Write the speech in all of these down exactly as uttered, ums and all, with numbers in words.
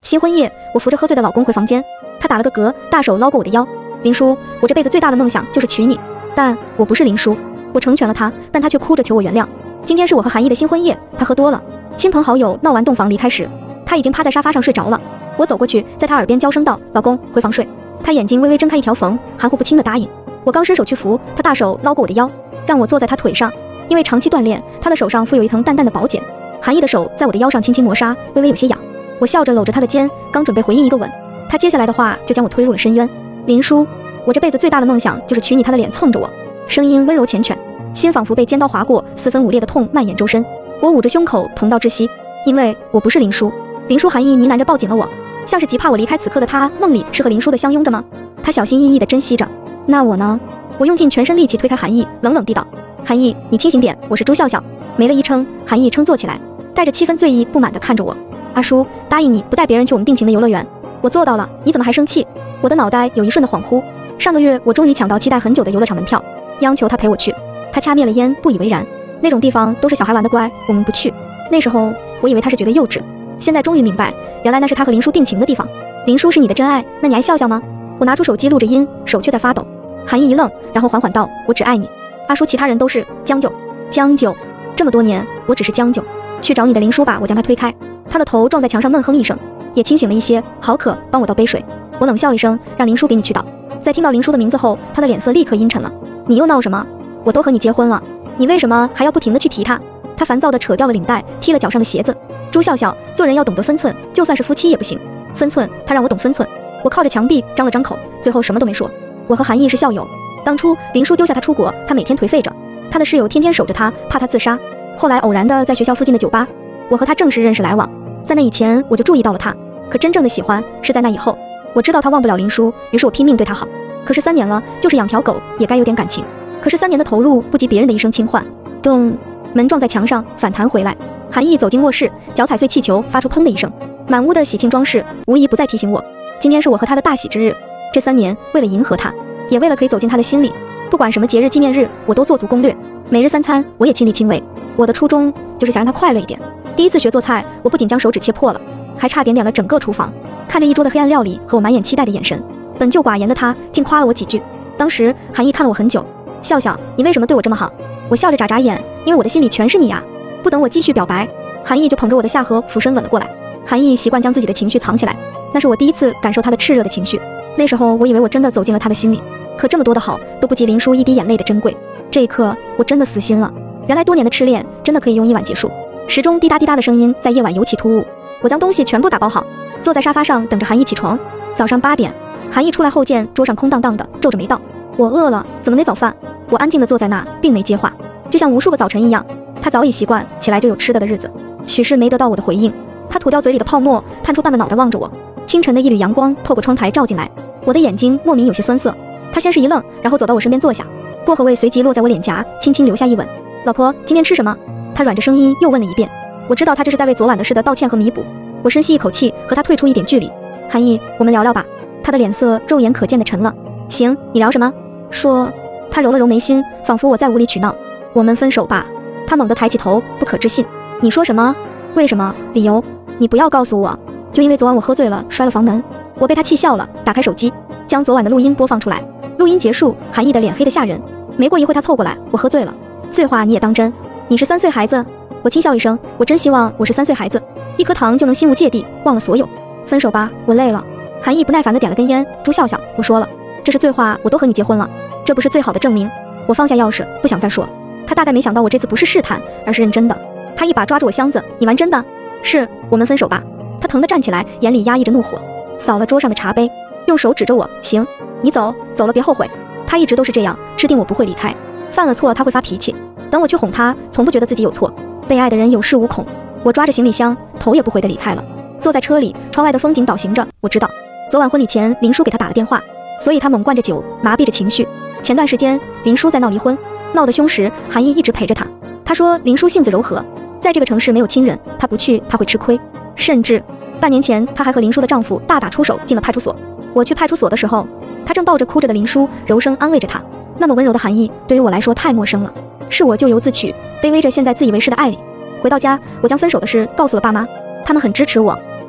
新婚夜，我扶着喝醉的老公回房间，他打了个嗝，大手捞过我的腰。林叔，我这辈子最大的梦想就是娶你，但我不是林叔，我成全了他，但他却哭着求我原谅。今天是我和韩毅的新婚夜，他喝多了，亲朋好友闹完洞房离开时，他已经趴在沙发上睡着了。我走过去，在他耳边娇声道：“老公，回房睡。”他眼睛微微睁开一条缝，含糊不清的答应。我刚伸手去扶，他大手捞过我的腰，让我坐在他腿上。因为长期锻炼，他的手上附有一层淡淡的薄茧。韩毅的手在我的腰上轻轻磨砂，微微有些痒。我笑着搂着他的肩，刚准备回应一个吻，他接下来的话就将我推入了深渊。林叔，我这辈子最大的梦想就是娶你。他的脸蹭着我，声音温柔缱绻，心仿佛被尖刀划过，四分五裂的痛蔓延周身。我捂着胸口，疼到窒息，因为我不是林叔。林叔，韩毅呢喃着抱紧了我，像是极怕我离开此刻的他。梦里是和林叔的相拥着吗？他小心翼翼地珍惜着。那我呢？我用尽全身力气推开韩毅，冷冷地道：“韩毅，你清醒点，我是朱笑笑。”没了一称，韩毅撑坐起来，带着七分醉意不满地看着我。阿叔，答应你不带别人去我们定情的游乐园。我做到了，你怎么还生气？我的脑袋有一瞬的恍惚。上个月我终于抢到期待很久的游乐场门票，央求他陪我去。他掐灭了烟，不以为然。那种地方都是小孩玩的乖，我们不去。那时候我以为他是觉得幼稚，现在终于明白，原来那是他和林叔定情的地方。林叔是你的真爱，那你爱笑笑吗？我拿出手机录着音，手却在发抖。韩毅一愣，然后缓缓道：“我只爱你。阿叔，其他人都是将就，将就。这么多年，我只是将就。去找你的林叔吧。”我将他推开，他的头撞在墙上，闷哼一声，也清醒了一些。好渴，帮我倒杯水。我冷笑一声，让林叔给你去倒。在听到林叔的名字后，他的脸色立刻阴沉了。你又闹什么？我都和你结婚了，你为什么还要不停地去提他？他烦躁地扯掉了领带，踢了脚上的鞋子。朱笑笑，做人要懂得分寸，就算是夫妻也不行。分寸，他让我懂分寸。我靠着墙壁张了张口，最后什么都没说。我和韩毅是校友，当初林叔丢下他出国，他每天颓废着，他的室友天天守着他，怕他自杀。后来偶然的在学校附近的酒吧，我和他正式认识来往。在那以前我就注意到了他，可真正的喜欢是在那以后。我知道他忘不了林叔，于是我拼命对他好。可是三年了，就是养条狗也该有点感情。可是三年的投入不及别人的一声轻唤。咚，门撞在墙上，反弹回来。韩毅走进卧室，脚踩碎气球，发出砰的一声。满屋的喜庆装饰无疑不再提醒我，今天是我和他的大喜之日。这三年，为了迎合他，也为了可以走进他的心里，不管什么节日纪念日，我都做足攻略。每日三餐，我也亲力亲为。我的初衷就是想让他快乐一点。第一次学做菜，我不仅将手指切破了，还差点点了整个厨房。看着一桌的黑暗料理和我满眼期待的眼神，本就寡言的他竟夸了我几句。当时韩毅看了我很久，笑笑，你为什么对我这么好？我笑着眨眨眼，因为我的心里全是你啊。不等我继续表白，韩毅就捧着我的下颌俯身吻了过来。韩毅习惯将自己的情绪藏起来，那是我第一次感受他的炽热的情绪。那时候我以为我真的走进了他的心里，可这么多的好都不及林叔一滴眼泪的珍贵。这一刻我真的死心了，原来多年的痴恋真的可以用一晚结束。时钟滴答滴答的声音在夜晚尤其突兀。我将东西全部打包好，坐在沙发上等着韩毅起床。早上八点，韩毅出来后见桌上空荡荡的，皱着眉道：“我饿了，怎么没早饭？”我安静地坐在那，并没接话，就像无数个早晨一样，他早已习惯起来就有吃的的日子。许是没得到我的回应，他吐掉嘴里的泡沫，探出半个脑袋望着我。清晨的一缕阳光透过窗台照进来，我的眼睛莫名有些酸涩。他先是一愣，然后走到我身边坐下，薄荷味随即落在我脸颊，轻轻留下一吻。老婆，今天吃什么？他软着声音又问了一遍。我知道他这是在为昨晚的事的道歉和弥补。我深吸一口气，和他退出一点距离。韩毅，我们聊聊吧。他的脸色肉眼可见的沉了。行，你聊什么？说。他揉了揉眉心，仿佛我在无理取闹。我们分手吧。他猛地抬起头，不可置信。你说什么？为什么？理由？你不要告诉我。就因为昨晚我喝醉了，摔了房门。我被他气笑了，打开手机，将昨晚的录音播放出来。录音结束，韩毅的脸黑得吓人。没过一会他凑过来，我喝醉了。醉话你也当真？你是三岁孩子？我轻笑一声，我真希望我是三岁孩子，一颗糖就能心无芥蒂，忘了所有。分手吧，我累了。韩毅不耐烦地点了根烟。朱笑笑，我说了，这是醉话，我都和你结婚了，这不是最好的证明。我放下钥匙，不想再说。他大概没想到我这次不是试探，而是认真的。他一把抓住我箱子，你玩真的？是，我们分手吧。他疼得站起来，眼里压抑着怒火，扫了桌上的茶杯，用手指着我，行，你走，走了别后悔。他一直都是这样，吃定我不会离开，犯了错他会发脾气，等我去哄他，从不觉得自己有错。被爱的人有恃无恐。我抓着行李箱，头也不回地离开了。坐在车里，窗外的风景导行着。我知道，昨晚婚礼前林叔给他打了电话，所以他猛灌着酒，麻痹着情绪。前段时间林叔在闹离婚，闹得凶时，韩毅一直陪着他。他说林叔性子柔和，在这个城市没有亲人，他不去他会吃亏。甚至半年前他还和林叔的丈夫大打出手，进了派出所。我去派出所的时候，他正抱着哭着的林叔，柔声安慰着他。那么温柔的含义对于我来说太陌生了，是我咎由自取，卑微着陷在自以为是的爱里。回到家，我将分手的事告诉了爸妈，他们很支持我，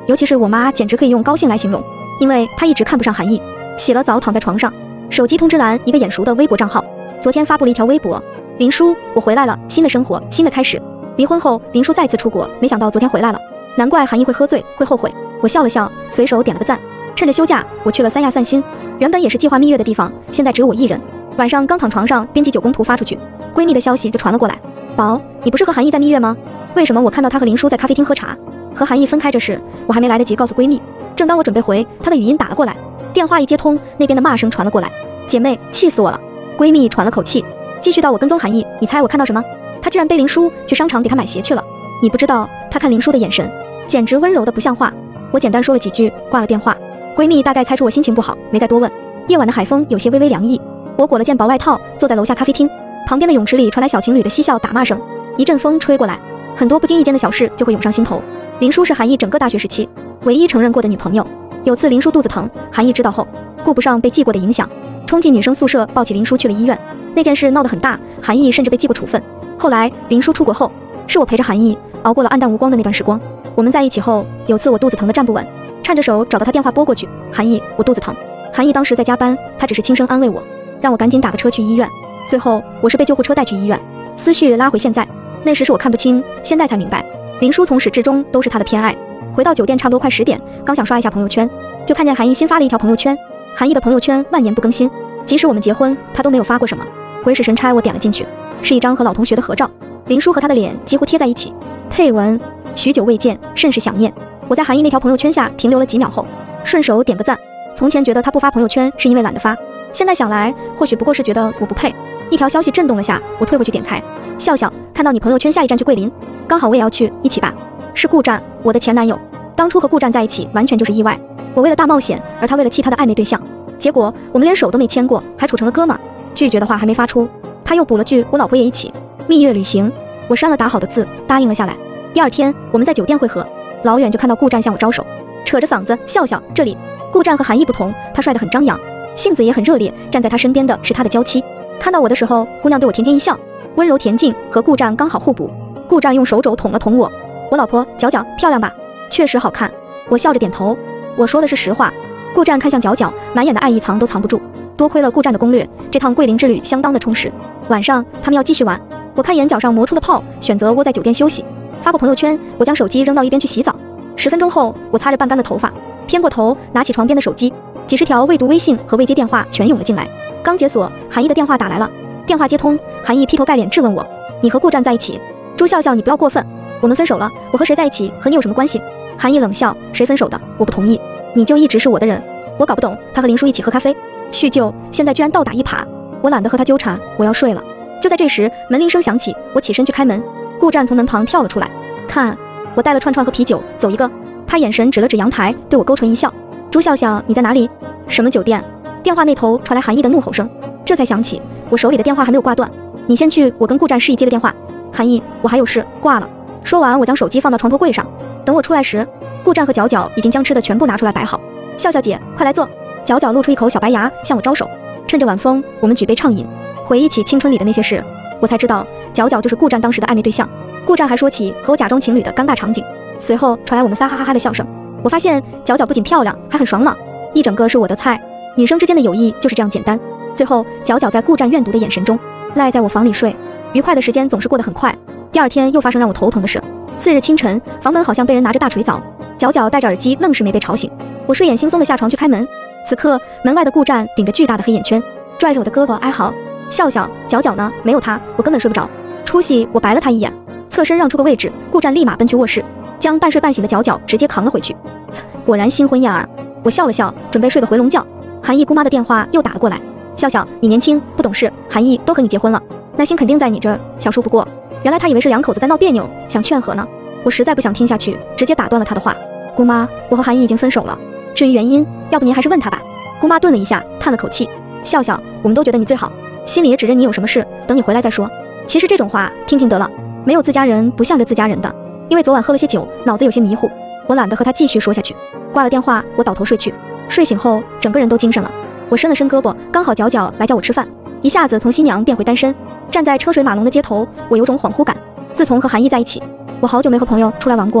尤其是我妈简直可以用高兴来形容，因为她一直看不上韩毅。洗了澡躺在床上，手机通知栏一个眼熟的微博账号，昨天发布了一条微博：林叔，我回来了，新的生活，新的开始。离婚后，林叔再次出国，没想到昨天回来了，难怪韩毅会喝醉，会后悔。我笑了笑，随手点了个赞。趁着休假，我去了三亚散心，原本也是计划蜜月的地方，现在只有我一人。晚上刚躺床上，编辑九宫图发出去，闺蜜的消息就传了过来：宝，你不是和韩毅在蜜月吗？为什么我看到他和林叔在咖啡厅喝茶？和韩毅分开这事，我还没来得及告诉闺蜜。正当我准备回，她的语音打了过来，电话一接通，那边的骂声传了过来：姐妹，气死我了！闺蜜喘了口气，继续道我跟踪韩毅，你猜我看到什么？他居然背林叔去商场给他买鞋去了。你不知道，他看林叔的眼神，简直温柔的不像话。我简单说了几句，挂了电话。闺蜜大概猜出我心情不好，没再多问。夜晚的海风有些微微凉意，我裹了件薄外套，坐在楼下咖啡厅。旁边的泳池里传来小情侣的嬉笑打骂声，一阵风吹过来，很多不经意间的小事就会涌上心头。林叔是韩毅整个大学时期唯一承认过的女朋友。有次林叔肚子疼，韩毅知道后，顾不上被记过的影响，冲进女生宿舍抱起林叔去了医院。那件事闹得很大，韩毅甚至被记过处分。后来林叔出国后，是我陪着韩毅熬过了暗淡无光的那段时光。我们在一起后，有次我肚子疼得站不稳，颤着手找到他电话拨过去：韩毅，我肚子疼。韩毅当时在加班，他只是轻声安慰我，让我赶紧打个车去医院。最后我是被救护车带去医院。思绪拉回现在，那时是我看不清，现在才明白，林叔从始至终都是他的偏爱。回到酒店差不多快十点，刚想刷一下朋友圈，就看见韩毅新发了一条朋友圈。韩毅的朋友圈万年不更新，即使我们结婚，他都没有发过什么。鬼使神差，我点了进去，是一张和老同学的合照，林叔和他的脸几乎贴在一起，配文：许久未见，甚是想念。我在韩毅那条朋友圈下停留了几秒后，顺手点个赞。从前觉得他不发朋友圈是因为懒得发，现在想来，或许不过是觉得我不配。一条消息震动了下，我退回去点开，笑笑，看到你朋友圈下一站去桂林，刚好我也要去，一起吧。是顾战，我的前男友。当初和顾战在一起完全就是意外，我为了大冒险，而他为了气他的暧昧对象，结果我们连手都没牵过，还处成了哥们儿。拒绝的话还没发出，他又补了句我老婆也一起。蜜月旅行，我删了打好的字，答应了下来。第二天我们在酒店会合，老远就看到顾战向我招手，扯着嗓子：笑笑，这里。顾战和韩毅不同，他帅得很张扬，性子也很热烈，站在他身边的是他的娇妻。看到我的时候，姑娘对我甜甜一笑，温柔恬静，和顾战刚好互补。顾战用手肘捅了捅我，我老婆角角漂亮吧？确实好看。我笑着点头，我说的是实话。顾战看向角角，满眼的爱意藏都藏不住。多亏了顾战的攻略，这趟桂林之旅相当的充实。晚上他们要继续玩，我看眼角上磨出了泡，选择窝在酒店休息。发过朋友圈，我将手机扔到一边去洗澡。十分钟后，我擦着半干的头发，偏过头拿起床边的手机，几十条未读微信和未接电话全涌了进来。刚解锁，韩毅的电话打来了。电话接通，韩毅劈头盖脸质问我：你和顾战在一起？朱笑笑，你不要过分，我们分手了，我和谁在一起和你有什么关系？韩毅冷笑：谁分手的？我不同意，你就一直是我的人。我搞不懂，他和林叔一起喝咖啡叙旧，现在居然倒打一耙。我懒得和他纠缠，我要睡了。就在这时，门铃声响起，我起身去开门。顾战从门旁跳了出来，看，我带了串串和啤酒，走一个。他眼神指了指阳台，对我勾唇一笑：朱笑笑，你在哪里？什么酒店？电话那头传来韩毅的怒吼声，这才想起我手里的电话还没有挂断。你先去，我跟顾战示意接个电话。韩毅，我还有事，挂了。说完，我将手机放到床头柜上。等我出来时，顾战和角角已经将吃的全部拿出来摆好。笑笑姐，快来坐。角角露出一口小白牙，向我招手。趁着晚风，我们举杯畅饮，回忆起青春里的那些事。我才知道，角角就是顾战当时的暧昧对象。顾战还说起和我假装情侣的尴尬场景。随后传来我们仨哈哈哈的笑声。我发现角角不仅漂亮，还很爽朗，一整个是我的菜。女生之间的友谊就是这样简单。最后，角角在顾战怨毒的眼神中赖在我房里睡。愉快的时间总是过得很快。第二天又发生让我头疼的事。次日清晨，房门好像被人拿着大锤凿，角角戴着耳机，愣是没被吵醒。我睡眼惺忪的下床去开门，此刻门外的顾战顶着巨大的黑眼圈，拽着我的胳膊哀嚎：笑笑，角角呢？没有他，我根本睡不着。出息！我白了他一眼，侧身让出个位置。顾战立马奔去卧室，将半睡半醒的角角直接扛了回去。果然新婚燕尔。我笑了笑，准备睡个回笼觉。韩毅姑妈的电话又打了过来：笑笑，你年轻不懂事，韩毅都和你结婚了，那心肯定在你这儿，小数不过。原来他以为是两口子在闹别扭，想劝和呢。我实在不想听下去，直接打断了他的话：姑妈，我和韩毅已经分手了，至于原因，要不您还是问他吧。姑妈顿了一下，叹了口气：笑笑，我们都觉得你最好，心里也只认你有什么事，等你回来再说。其实这种话听听得了，没有自家人不向着自家人的。因为昨晚喝了些酒，脑子有些迷糊，我懒得和他继续说下去。挂了电话，我倒头睡去。睡醒后，整个人都精神了。我伸了伸胳膊，刚好角角来叫我吃饭，一下子从新娘变回单身。站在车水马龙的街头，我有种恍惚感。自从和韩毅在一起，我好久没和朋友出来玩过了。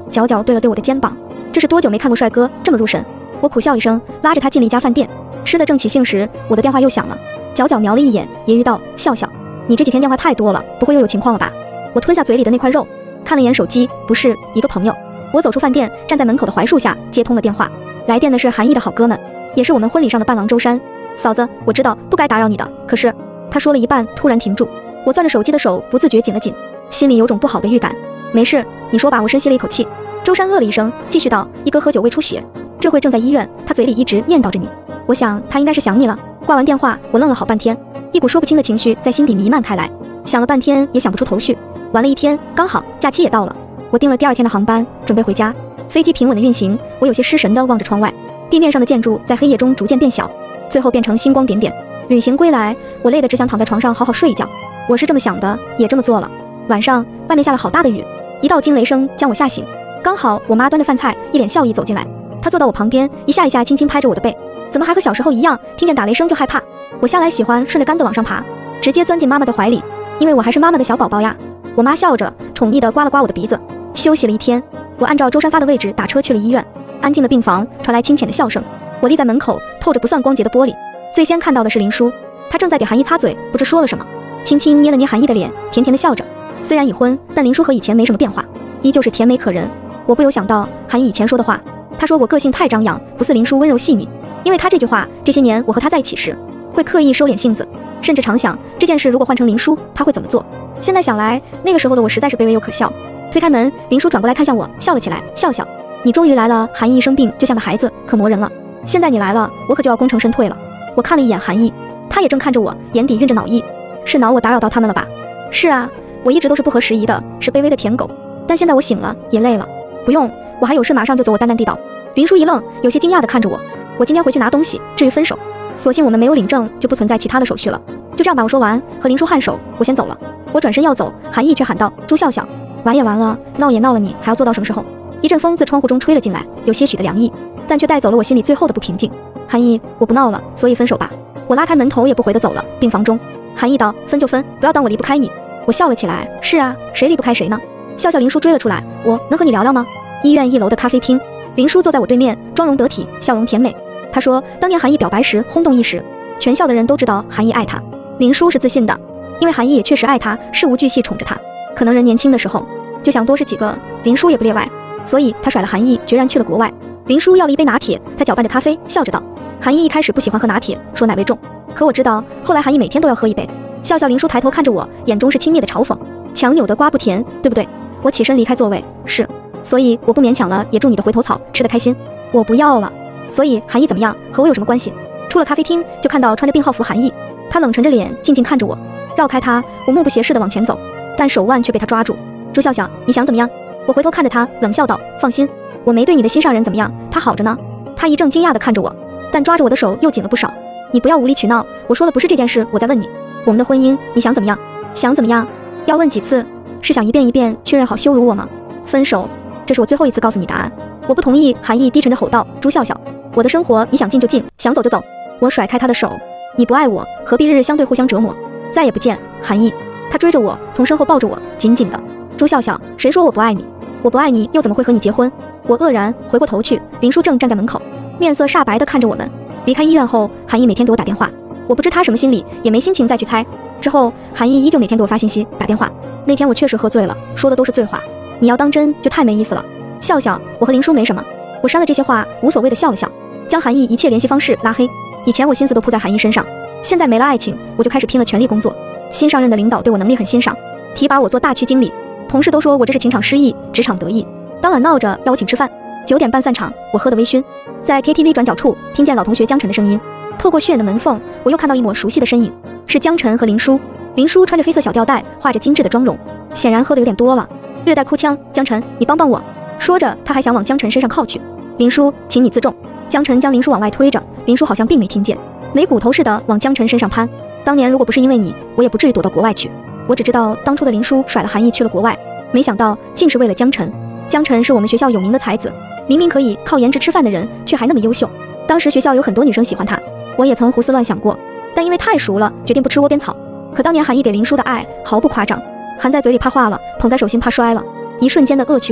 角角对了对我的肩膀，这是多久没看过帅哥这么入神？我苦笑一声，拉着他进了一家饭店。吃得正起兴时，我的电话又响了。角角瞄了一眼，揶揄道：“笑笑，你这几天电话太多了，不会又有情况了吧？”我吞下嘴里的那块肉，看了一眼手机，不是一个朋友。我走出饭店，站在门口的槐树下接通了电话。来电的是韩毅的好哥们，也是我们婚礼上的伴郎周山。嫂子，我知道不该打扰你的，可是……他说了一半，突然停住。我攥着手机的手不自觉紧了紧，心里有种不好的预感。没事，你说吧。我深吸了一口气。周山呃了一声，继续道：“一哥喝酒胃出血，这会正在医院，他嘴里一直念叨着你。我想他应该是想你了。”挂完电话，我愣了好半天，一股说不清的情绪在心底弥漫开来，想了半天也想不出头绪。玩了一天，刚好假期也到了，我订了第二天的航班，准备回家。飞机平稳的运行，我有些失神地望着窗外，地面上的建筑在黑夜中逐渐变小，最后变成星光点点。旅行归来，我累得只想躺在床上好好睡一觉。我是这么想的，也这么做了。晚上外面下了好大的雨，一道惊雷声将我吓醒。刚好我妈端着饭菜，一脸笑意走进来，她坐到我旁边，一下一下轻轻拍着我的背。怎么还和小时候一样，听见打雷声就害怕？我向来喜欢顺着杆子往上爬，直接钻进妈妈的怀里，因为我还是妈妈的小宝宝呀。我妈笑着宠溺地刮了刮我的鼻子。休息了一天，我按照周山发的位置打车去了医院。安静的病房传来清浅的笑声，我立在门口透着不算光洁的玻璃，最先看到的是林叔，他正在给韩毅擦嘴，不知说了什么，轻轻捏了捏韩毅的脸，甜甜的笑着。虽然已婚，但林叔和以前没什么变化，依旧是甜美可人。我不由想到韩毅以前说的话，他说我个性太张扬，不似林叔温柔细腻。因为他这句话，这些年我和他在一起时，会刻意收敛性子，甚至常想这件事如果换成林叔，他会怎么做。现在想来，那个时候的我实在是卑微又可笑。推开门，林叔转过来看向我，笑了起来。笑笑，你终于来了。韩毅一生病就像个孩子，可磨人了。现在你来了，我可就要功成身退了。我看了一眼韩毅，他也正看着我，眼底蕴着恼意。是恼我打扰到他们了吧？是啊，我一直都是不合时宜的，是卑微的舔狗。但现在我醒了，也累了。不用，我还有事，马上就走。我淡淡地道。林叔一愣，有些惊讶地看着我。我今天回去拿东西，至于分手，索性我们没有领证，就不存在其他的手续了。就这样吧。我说完，和林叔颔首，我先走了。我转身要走，韩毅却喊道：“朱笑笑，玩也玩了，闹也闹了，你还要做到什么时候？”一阵风自窗户中吹了进来，有些许的凉意，但却带走了我心里最后的不平静。韩毅，我不闹了，所以分手吧。我拉开门，头也不回地走了。病房中，韩毅道：“分就分，不要当我离不开你。”我笑了起来：“是啊，谁离不开谁呢？”笑笑林叔追了出来：“我能和你聊聊吗？”医院一楼的咖啡厅，林叔坐在我对面，妆容得体，笑容甜美。他说，当年韩毅表白时轰动一时，全校的人都知道韩毅爱他。林叔是自信的，因为韩毅也确实爱他，事无巨细宠着他。可能人年轻的时候就想多识几个，林叔也不例外，所以他甩了韩毅，决然去了国外。林叔要了一杯拿铁，他搅拌着咖啡，笑着道：“韩毅一开始不喜欢喝拿铁，说奶味重，可我知道，后来韩毅每天都要喝一杯。”笑笑林叔抬头看着我，眼中是轻蔑的嘲讽：“强扭的瓜不甜，对不对？”我起身离开座位，是，所以我不勉强了，也祝你的回头草吃得开心。我不要了。所以韩毅怎么样，和我有什么关系？出了咖啡厅，就看到穿着病号服韩毅，他冷沉着脸，静静看着我。绕开他，我目不斜视地往前走，但手腕却被他抓住。朱笑笑，你想怎么样？我回头看着他，冷笑道：“放心，我没对你的心上人怎么样，他好着呢。”他一怔惊讶地看着我，但抓着我的手又紧了不少。你不要无理取闹，我说的不是这件事，我在问你，我们的婚姻，你想怎么样？想怎么样？要问几次？是想一遍一遍确认好羞辱我吗？分手，这是我最后一次告诉你答案。我不同意。韩毅低沉地吼道：“朱笑笑，我的生活你想进就进，想走就走。”我甩开他的手，你不爱我，何必日日相对互相折磨？再也不见。韩毅，他追着我，从身后抱着我，紧紧的。朱笑笑，谁说我不爱你？我不爱你，又怎么会和你结婚？我愕然回过头去，林书正站在门口，面色煞白地看着我们。离开医院后，韩毅每天给我打电话，我不知他什么心理，也没心情再去猜。之后，韩毅依旧每天给我发信息、打电话。那天我确实喝醉了，说的都是醉话，你要当真就太没意思了。笑笑，我和林叔没什么。我删了这些话，无所谓的笑了笑，将韩毅一切联系方式拉黑。以前我心思都扑在韩毅身上，现在没了爱情，我就开始拼了全力工作。新上任的领导对我能力很欣赏，提拔我做大区经理。同事都说我这是情场失意，职场得意，当晚闹着要我请吃饭。九点半散场，我喝得微醺，在 K T V 转角处听见老同学江晨的声音，透过虚掩的门缝，我又看到一抹熟悉的身影，是江晨和林叔。林叔穿着黑色小吊带，画着精致的妆容，显然喝得有点多了，略带哭腔。江晨，你帮帮我。说着，他还想往江晨身上靠去。林叔，请你自重。江晨将林叔往外推着，林叔好像并没听见，没骨头似的往江晨身上攀。当年如果不是因为你，我也不至于躲到国外去。我只知道当初的林叔甩了韩毅去了国外，没想到竟是为了江晨。江晨是我们学校有名的才子，明明可以靠颜值吃饭的人，却还那么优秀。当时学校有很多女生喜欢他，我也曾胡思乱想过，但因为太熟了，决定不吃窝边草。可当年韩毅给林叔的爱毫不夸张，含在嘴里怕化了，捧在手心怕摔了，一瞬间的恶趣味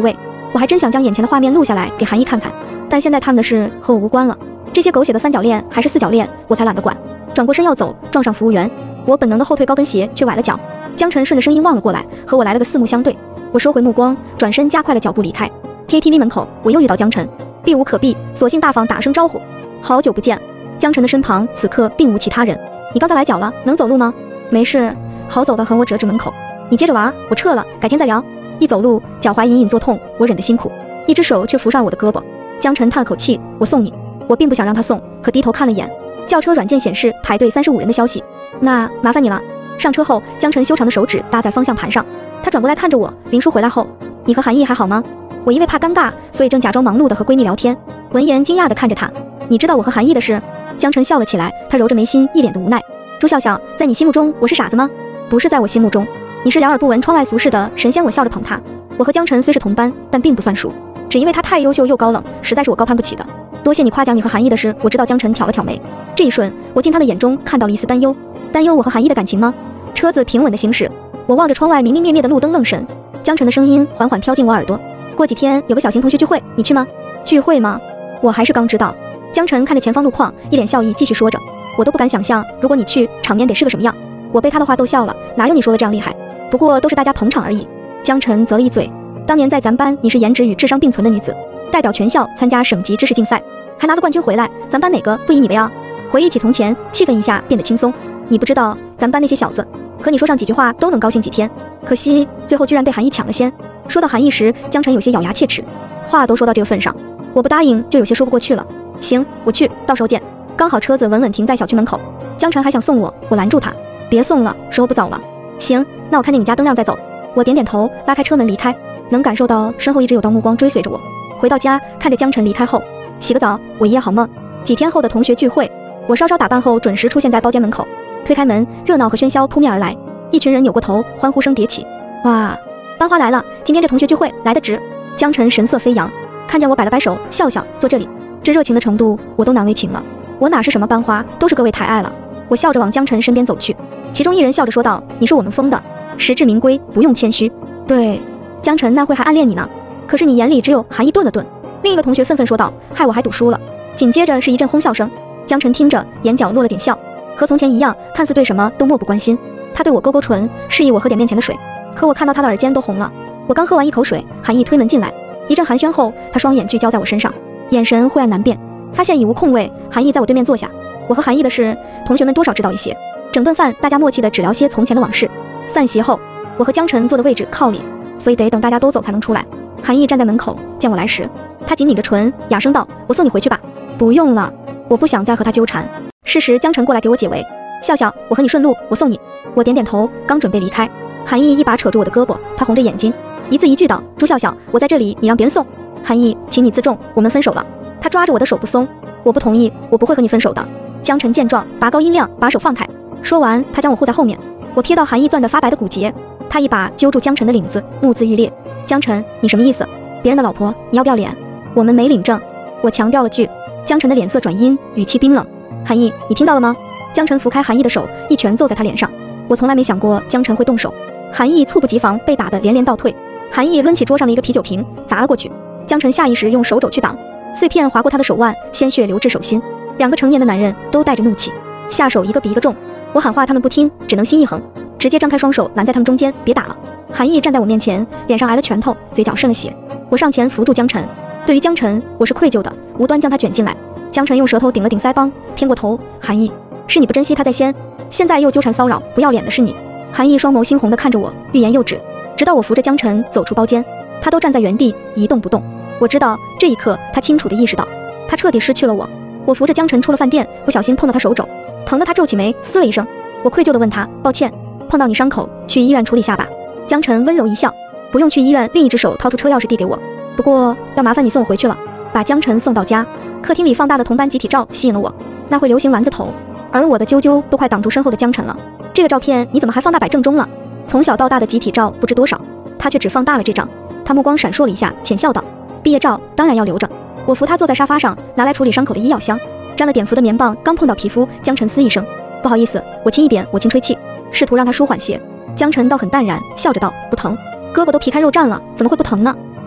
我还真想将眼前的画面录下来给韩毅看看，但现在他们的事和我无关了。这些狗血的三角恋还是四角恋，我才懒得管。转过身要走，撞上服务员，我本能的后退，高跟鞋却崴了脚。江晨顺着声音望了过来，和我来了个四目相对。我收回目光，转身加快了脚步离开。K T V 门口，我又遇到江晨，避无可避，索性大方打声招呼：“好久不见。”江晨的身旁此刻并无其他人。你刚才崴脚了，能走路吗？没事，好走的很。我折指门口。你接着玩，我撤了，改天再聊。一走路，脚踝隐隐作痛，我忍得辛苦，一只手却扶上我的胳膊。江晨叹了口气：“我送你。”我并不想让他送，可低头看了眼轿车软件显示排队三十五人的消息。那麻烦你了。上车后，江晨修长的手指搭在方向盘上，他转过来看着我：“林叔回来后，你和韩毅还好吗？”我因为怕尴尬，所以正假装忙碌的和闺蜜聊天。闻言惊讶的看着他：“你知道我和韩毅的事？”江晨笑了起来，他揉着眉心，一脸的无奈：“朱笑笑，在你心目中我是傻子吗？不是，在我心目中，你是两耳不闻窗外俗事的神仙。”我笑着捧他。我和江晨虽是同班，但并不算熟，只因为他太优秀又高冷，实在是我高攀不起的。多谢你夸奖你和韩毅的事，我知道。江晨挑了挑眉，这一瞬，我进他的眼中看到了一丝担忧。担忧我和韩毅的感情吗？车子平稳的行驶，我望着窗外明明灭灭的路灯愣神。江晨的声音缓缓飘进我耳朵：“过几天有个小型同学聚会，你去吗？”聚会吗？我还是刚知道。江晨看着前方路况，一脸笑意，继续说着：“我都不敢想象，如果你去，场面得是个什么样。”我被他的话逗笑了，哪有你说的这样厉害？不过都是大家捧场而已。江晨啧了一嘴：“当年在咱班，你是颜值与智商并存的女子，代表全校参加省级知识竞赛，还拿个冠军回来，咱班哪个不以你为傲？”回忆起从前，气氛一下变得轻松。你不知道，咱班那些小子和你说上几句话都能高兴几天，可惜最后居然被韩毅抢了先。说到韩毅时，江晨有些咬牙切齿，话都说到这个份上，我不答应就有些说不过去了。行，我去，到时候见。刚好车子稳稳停在小区门口，江晨还想送我，我拦住他：“别送了，时候不早了。”行，那我看见你家灯亮再走。我点点头，拉开车门离开，能感受到身后一直有道目光追随着我。回到家，看着江晨离开后，洗个澡，我一夜好梦。几天后的同学聚会，我稍稍打扮后准时出现在包间门口，推开门，热闹和喧嚣扑面而来，一群人扭过头，欢呼声迭起。哇，班花来了，今天这同学聚会来得值。江晨神色飞扬，看见我摆了摆手，笑笑坐这里。这热情的程度我都难为情了，我哪是什么班花，都是各位抬爱了。我笑着往江晨身边走去，其中一人笑着说道：“你是我们封的，实至名归，不用谦虚。”对，江晨那会还暗恋你呢，可是你眼里只有韩毅。顿了顿，另一个同学愤愤说道：“害我还赌输了。”紧接着是一阵哄笑声。江晨听着，眼角落了点笑，和从前一样，看似对什么都漠不关心。他对我勾勾唇，示意我喝点面前的水，可我看到他的耳尖都红了。我刚喝完一口水，韩毅推门进来，一阵寒暄后，他双眼聚焦在我身上，眼神晦暗难辨。发现已无空位，韩毅在我对面坐下。我和韩毅的事，同学们多少知道一些。整顿饭，大家默契的只聊些从前的往事。散席后，我和江晨坐的位置靠里，所以得等大家都走才能出来。韩毅站在门口，见我来时，他紧抿着唇，哑声道：“我送你回去吧。”不用了，我不想再和他纠缠。是时，江晨过来给我解围：“笑笑，我和你顺路，我送你。”我点点头，刚准备离开，韩毅一把扯住我的胳膊，他红着眼睛，一字一句道：“朱笑笑，我在这里，你让别人送。”韩毅，请你自重，我们分手了。他抓着我的手不松，我不同意，我不会和你分手的。江晨见状，拔高音量，把手放开。说完，他将我护在后面。我瞥到韩毅攥得发白的骨节，他一把揪住江晨的领子，目眦欲裂。江晨，你什么意思？别人的老婆，你要不要脸？我们没领证，我强调了句。江晨的脸色转阴，语气冰冷。韩毅，你听到了吗？江晨扶开韩毅的手，一拳揍在他脸上。我从来没想过江晨会动手。韩毅猝不及防，被打得连连倒退。韩毅抡起桌上的一个啤酒瓶，砸了过去。江晨下意识用手肘去挡，碎片划过他的手腕，鲜血流至手心。两个成年的男人都带着怒气，下手一个比一个重。我喊话他们不听，只能心一横，直接张开双手拦在他们中间，别打了。韩毅站在我面前，脸上挨了拳头，嘴角渗了血。我上前扶住江晨，对于江晨，我是愧疚的，无端将他卷进来。江晨用舌头顶了顶腮帮，偏过头：“韩毅，是你不珍惜他在先，现在又纠缠骚扰，不要脸的是你。”韩毅双眸猩红地看着我，欲言又止，直到我扶着江晨走出包间，他都站在原地一动不动。我知道这一刻，他清楚地意识到，他彻底失去了我。我扶着江晨出了饭店，不小心碰到他手肘，疼得他皱起眉，嘶了一声。我愧疚地问他：“抱歉，碰到你伤口，去医院处理下吧。”江晨温柔一笑：“不用去医院。”另一只手掏出车钥匙递给我，不过要麻烦你送我回去了。把江晨送到家，客厅里放大的同班集体照吸引了我，那会流行丸子头，而我的啾啾都快挡住身后的江晨了。这个照片你怎么还放大摆正中了？从小到大的集体照不知多少，他却只放大了这张。他目光闪烁了一下，浅笑道：“毕业照当然要留着。”我扶他坐在沙发上，拿来处理伤口的医药箱，沾了碘伏的棉棒刚碰到皮肤，江晨嘶一声：“不好意思，我轻一点。”我轻吹气，试图让他舒缓些。江晨倒很淡然，笑着道：“不疼，胳膊都皮开肉绽了，怎么会不疼呢？”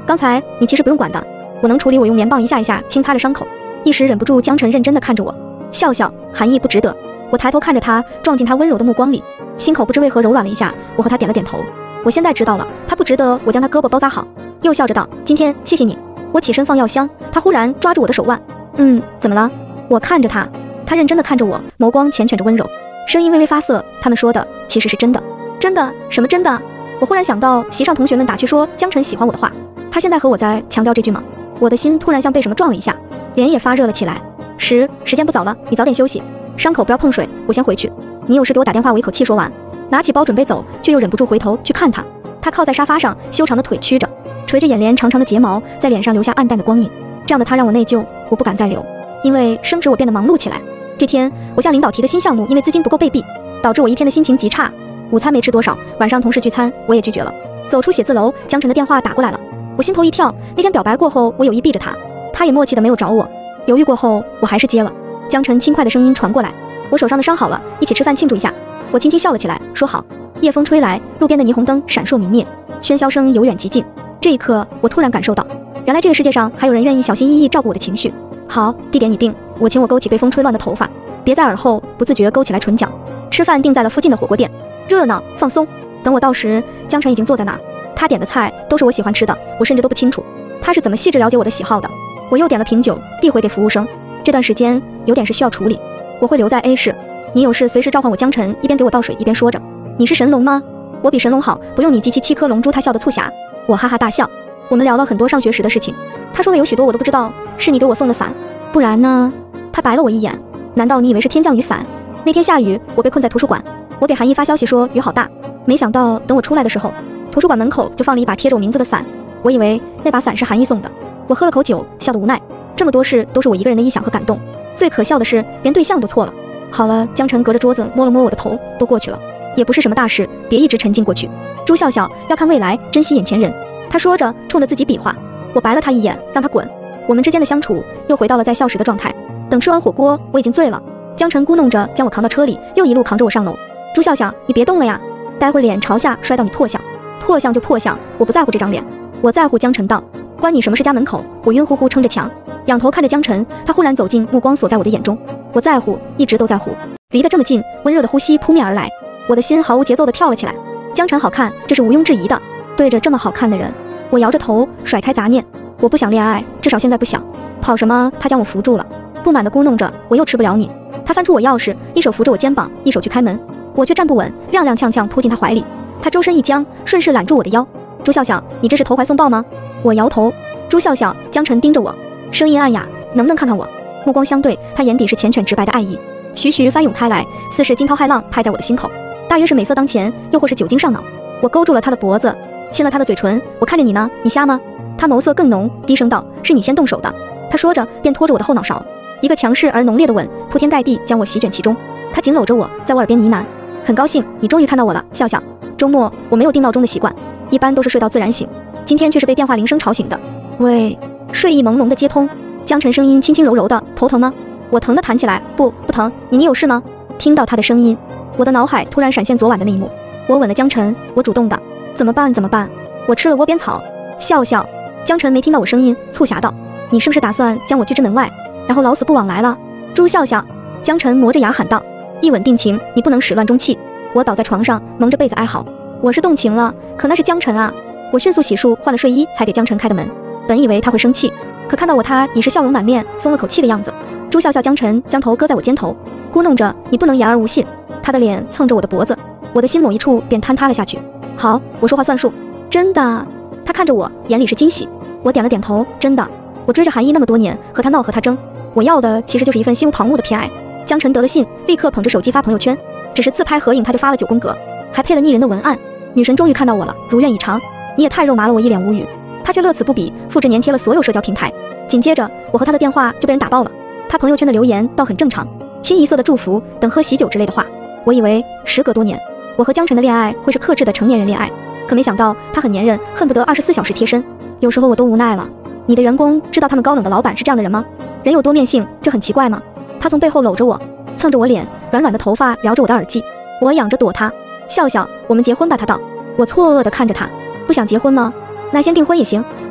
刚才你其实不用管的，我能处理。我用棉棒一下一下轻擦着伤口，一时忍不住，江晨认真地看着我，笑笑，含义不值得。我抬头看着他，撞进他温柔的目光里，心口不知为何柔软了一下。我和他点了点头。我现在知道了，他不值得我将他胳膊包扎好，又笑着道：“今天谢谢你。”我起身放药箱，他忽然抓住我的手腕。嗯，怎么了？我看着他，他认真地看着我，眸光缱绻着温柔，声音微微发涩。他们说的其实是真的。真的？什么真的？我忽然想到席上同学们打趣说江晨喜欢我的话，他现在和我在强调这句吗？我的心突然像被什么撞了一下，脸也发热了起来。时时间不早了，你早点休息，伤口不要碰水，我先回去。你有事给我打电话。我一口气说完，拿起包准备走，却又忍不住回头去看他。他靠在沙发上，修长的腿曲着，垂着眼帘，长长的睫毛在脸上留下暗淡的光影。这样的他让我内疚，我不敢再留，因为升职我变得忙碌起来。这天我向领导提的新项目因为资金不够被毙，导致我一天的心情极差。午餐没吃多少，晚上同事聚餐我也拒绝了。走出写字楼，江晨的电话打过来了，我心头一跳。那天表白过后，我有意避着他，他也默契的没有找我。犹豫过后，我还是接了。江晨轻快的声音传过来：“我手上的伤好了，一起吃饭庆祝一下。”我轻轻笑了起来，说好。夜风吹来，路边的霓虹灯闪烁明灭，喧嚣声由远及近。这一刻，我突然感受到，原来这个世界上还有人愿意小心翼翼照顾我的情绪。好，地点你定。我请我勾起被风吹乱的头发，别在耳后不自觉勾起来唇角。吃饭定在了附近的火锅店，热闹放松。等我到时，江晨已经坐在那儿，他点的菜都是我喜欢吃的，我甚至都不清楚他是怎么细致了解我的喜好的。我又点了瓶酒，递回给服务生。这段时间有点事需要处理，我会留在 A 室，你有事随时召唤我。江晨一边给我倒水，一边说着：“你是神龙吗？我比神龙好，不用你集齐七颗龙珠。”他笑得促狭，我哈哈大笑。我们聊了很多上学时的事情，他说的有许多我都不知道。是你给我送的伞，不然呢？他白了我一眼，难道你以为是天降雨伞？那天下雨，我被困在图书馆，我给韩一发消息说雨好大，没想到等我出来的时候，图书馆门口就放了一把贴着我名字的伞，我以为那把伞是韩一送的。我喝了口酒，笑得无奈。这么多事都是我一个人的臆想和感动，最可笑的是连对象都错了。好了，江晨隔着桌子摸了摸我的头，都过去了，也不是什么大事，别一直沉浸过去。朱笑笑，要看未来，珍惜眼前人。他说着冲着自己比划，我白了他一眼，让他滚。我们之间的相处又回到了在校时的状态。等吃完火锅，我已经醉了，江晨咕哝着将我扛到车里，又一路扛着我上楼。朱笑笑，你别动了呀，待会儿脸朝下摔到你破相。破相就破相，我不在乎这张脸，我在乎。江晨道，关你什么事？家门口，我晕乎乎撑着墙，仰头看着江晨，他忽然走近，目光锁在我的眼中。我在乎，一直都在乎，离得这么近，温热的呼吸扑面而来，我的心毫无节奏地跳了起来。江晨好看，这是毋庸置疑的。对着这么好看的人，我摇着头甩开杂念，我不想恋爱，至少现在不想。跑什么？他将我扶住了，不满地咕哝着，我又吃不了你。他翻出我钥匙，一手扶着我肩膀，一手去开门，我却站不稳，踉踉跄跄扑进他怀里。他周身一僵，顺势揽住我的腰。朱笑笑，你这是投怀送抱吗？我摇头。朱笑笑，江晨盯着我，声音暗哑，能不能看看我？目光相对，他眼底是缱绻直白的爱意，徐徐翻涌开来，似是惊涛骇浪拍在我的心口。大约是美色当前，又或是酒精上脑，我勾住了他的脖子，亲了他的嘴唇。我看着你呢，你瞎吗？他眸色更浓，低声道，是你先动手的。他说着便拖着我的后脑勺，一个强势而浓烈的吻铺天盖地将我席卷其中。他紧搂着我，在我耳边呢喃，很高兴你终于看到我了，笑笑。周末我没有定闹钟的习惯，一般都是睡到自然醒，今天却是被电话铃声吵醒的。喂，睡意朦胧的接通，江晨声音轻轻柔柔的，头疼吗？我疼得弹起来，不不疼，你你有事吗？听到他的声音，我的脑海突然闪现昨晚的那一幕。我吻了江晨，我主动的，怎么办怎么办？我吃了窝边草。笑笑，江晨没听到我声音，促狭道，你是不是打算将我拒之门外，然后老死不往来了？朱笑笑，江晨磨着牙喊道，一吻定情，你不能始乱终弃。我倒在床上蒙着被子哀嚎，我是动情了，可那是江晨啊。我迅速洗漱换了睡衣才给江晨开的门，本以为他会生气，可看到我他已是笑容满面，松了口气的样子。朱笑笑，江晨将头搁在我肩头，咕哝着，你不能言而无信。他的脸蹭着我的脖子，我的心某一处便坍塌了下去。好，我说话算数。真的？他看着我，眼里是惊喜。我点了点头，真的。我追着韩一那么多年，和他闹和他争，我要的其实就是一份心无旁骛的偏爱。江晨得了信，立刻捧着手机发朋友圈，只是自拍合影他就发了九宫格，还配了拟人的文案。女神终于看到我了，如愿以偿。你也太肉麻了，我一脸无语。他却乐此不疲，复制粘贴了所有社交平台。紧接着我和他的电话就被人打爆了，他朋友圈的留言倒很正常，清一色的祝福等喝喜酒之类的话。我以为时隔多年，我和江晨的恋爱会是克制的成年人恋爱，可没想到他很粘人，恨不得二十四小时贴身。有时候我都无奈了。你的员工知道他们高冷的老板是这样的人吗？人有多面性，这很奇怪吗？他从背后搂着我，蹭着我脸，软软的头发撩着我的耳际。我仰着躲他，笑笑，我们结婚吧。他道。我错愕地看着他，不想结婚吗？那先订婚也行。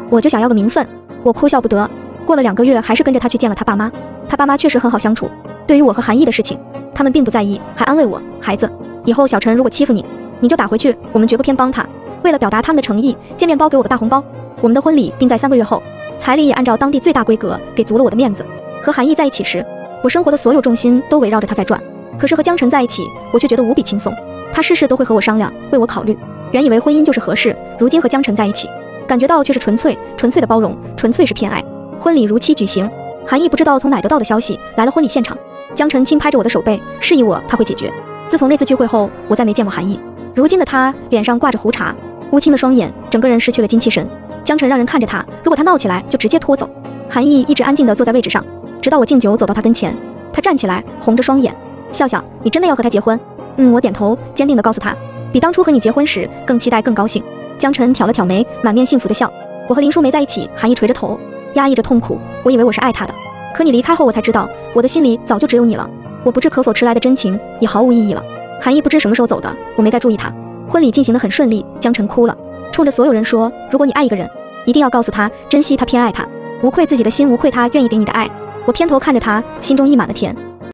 我就想要个名分。我哭笑不得。过了两个月，还是跟着他去见了他爸妈。他爸妈确实很好相处，对于我和韩毅的事情，他们并不在意，还安慰我，孩子，以后小陈如果欺负你，你就打回去，我们绝不偏帮他。为了表达他们的诚意，见面包给我个大红包。我们的婚礼定在三个月后，彩礼也按照当地最大规格给足了我的面子。和韩毅在一起时，我生活的所有重心都围绕着他在转，可是和江晨在一起，我却觉得无比轻松。他事事都会和我商量，为我考虑。原以为婚姻就是合适，如今和江晨在一起，感觉到却是纯粹纯粹的包容，纯粹是偏爱。婚礼如期举行，韩毅不知道从哪得到的消息，来了婚礼现场。江晨轻拍着我的手背，示意我他会解决。自从那次聚会后，我再没见过韩毅。如今的他脸上挂着胡茬，乌青的双眼，整个人失去了精气神。江晨让人看着他，如果他闹起来就直接拖走。韩毅一直安静地坐在位置上，直到我敬酒走到他跟前，他站起来，红着双眼，笑笑，你真的要和他结婚？嗯，我点头，坚定地告诉他，比当初和你结婚时更期待更高兴。江晨挑了挑眉，满面幸福地笑。我和林叔没在一起，韩毅垂着头，压抑着痛苦。我以为我是爱他的，可你离开后，我才知道，我的心里早就只有你了。我不置可否迟来的真情也毫无意义了。韩毅不知什么时候走的，我没再注意他。婚礼进行得很顺利，江晨哭了，冲着所有人说，如果你爱一个人，一定要告诉他，珍惜他，偏爱他，无愧自己的心，无愧他愿意给你的爱。我偏头看着他，心中溢满了甜。